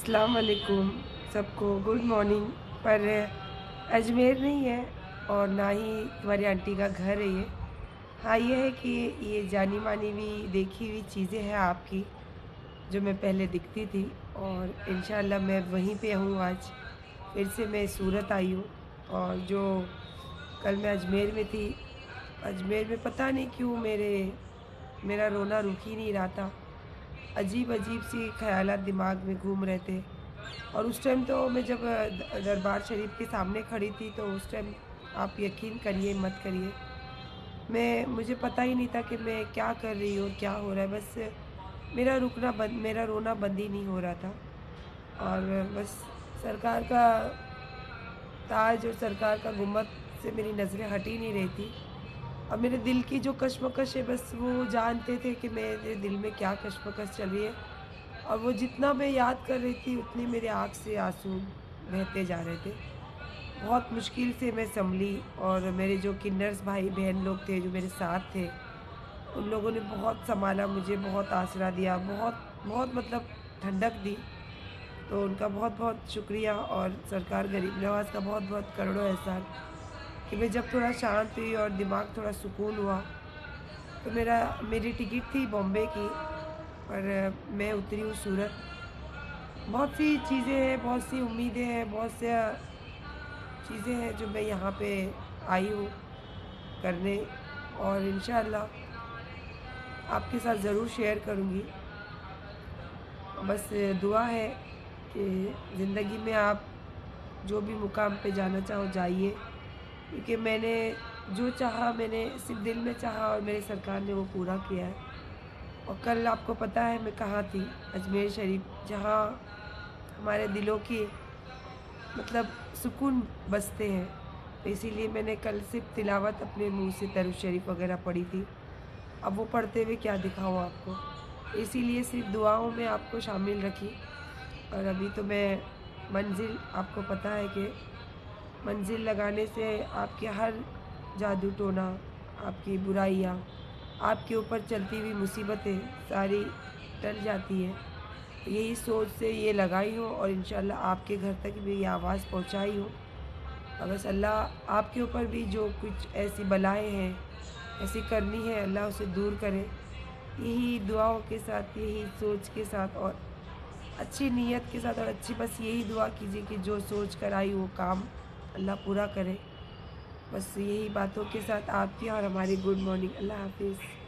अस्सलाम वालेकुम सबको गुड मॉर्निंग। पर अजमेर नहीं है और ना ही तुम्हारी आंटी का घर है ये। हाँ, ये है कि ये जानी मानी हुई देखी हुई चीज़ें हैं आपकी, जो मैं पहले दिखती थी। और इंशाल्लाह मैं वहीं पे हूँ आज। फिर से मैं सूरत आई हूँ। और जो कल मैं अजमेर में थी, अजमेर में पता नहीं क्यों मेरा रोना रुक ही नहीं रहा था। अजीब-अजीब सी ख़यालात दिमाग में घूम रहे थे। और उस टाइम तो मैं जब दरबार शरीफ के सामने खड़ी थी, तो उस टाइम आप यकीन करिए मत करिए, मुझे पता ही नहीं था कि मैं क्या कर रही हूँ और क्या हो रहा है। बस मेरा रोना बंद ही नहीं हो रहा था। और बस सरकार का ताज और सरकार का गुम्बद से मेरी नज़रें हट ही नहीं रही थी। और मेरे दिल की जो कश्मकश है, बस वो जानते थे कि मेरे दिल में क्या कश्मकश चल रही है। और वो जितना मैं याद कर रही थी, उतनी मेरे आँख से आँसू बहते जा रहे थे। बहुत मुश्किल से मैं सँभली। और मेरे जो किन्नर्स भाई-बहन लोग थे, जो मेरे साथ थे, उन लोगों ने बहुत सँभाला मुझे, बहुत आसरा दिया, बहुत बहुत मतलब ठंडक दी। तो उनका बहुत-बहुत शुक्रिया। और सरकार गरीब नवाज़ का बहुत-बहुत करोड़ों एहसान कि मैं जब थोड़ा शांत हुई और दिमाग थोड़ा सुकून हुआ, तो मेरी टिकट थी बॉम्बे की, पर मैं उतरी हूँ सूरत। बहुत सी चीज़ें हैं, बहुत सी उम्मीदें हैं, बहुत सा चीज़ें हैं जो मैं यहाँ पे आई हूँ करने। और इंशाअल्लाह आपके साथ ज़रूर शेयर करूँगी। बस दुआ है कि ज़िंदगी में आप जो भी मुकाम पे जाना चाहो जाइए, क्योंकि मैंने जो चाहा, मैंने सिर्फ़ दिल में चाहा और मेरी सरकार ने वो पूरा किया है। और कल आपको पता है मैं कहाँ थी? अजमेर शरीफ, जहाँ हमारे दिलों की मतलब सुकून बसते हैं। तो इसीलिए मैंने कल सिर्फ़ तिलावत अपने मुँह से दरूद शरीफ वग़ैरह पढ़ी थी। अब वो पढ़ते हुए क्या दिखाऊँ आपको? इसीलिए सिर्फ़ दुआओं में आपको शामिल रखी। और अभी तो मैं मंज़िल, आपको पता है कि मंज़िल लगाने से आपके हर जादू टोना, आपकी बुराइयाँ, आपके ऊपर चलती हुई मुसीबतें सारी टल जाती हैं। तो यही सोच से ये लगाई हूँ और इंशाल्लाह आपके घर तक भी ये आवाज़ पहुँचाई हूँ। और बस अल्लाह आपके ऊपर भी जो कुछ ऐसी बलाएँ हैं, ऐसी करनी है, अल्लाह उसे दूर करे। यही दुआओं के साथ, यही सोच के साथ और अच्छी नीयत के साथ, और अच्छी बस यही दुआ कीजिए कि जो सोच कर आई वो काम अल्लाह पूरा करे। बस यही बातों के साथ आपकी और हमारी गुड मॉर्निंग। अल्लाह हाफ़िज़।